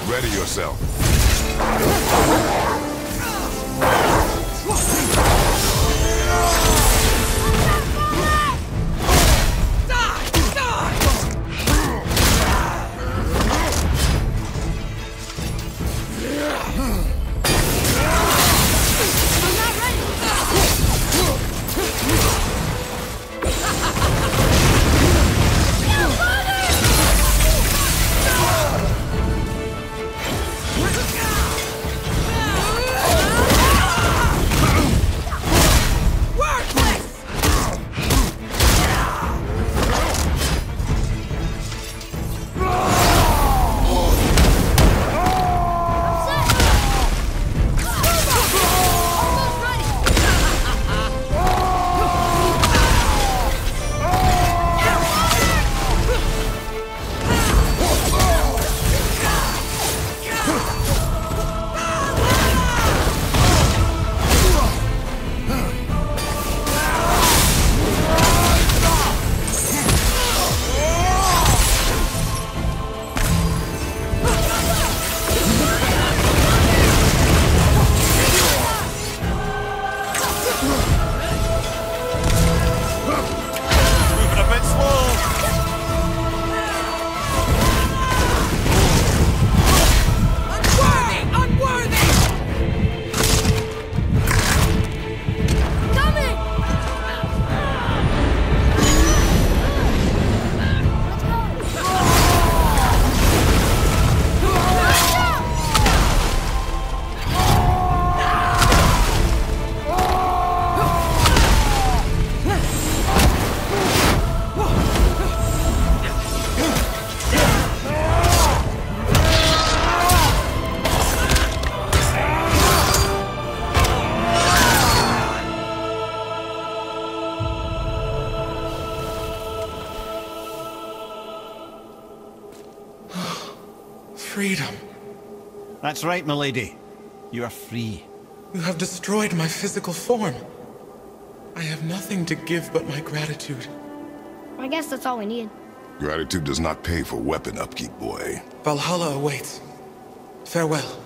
Ready yourself. Freedom. That's right, milady. You are free. You have destroyed my physical form. I have nothing to give but my gratitude. I guess that's all we need. Gratitude does not pay for weapon upkeep, boy. Valhalla awaits. Farewell.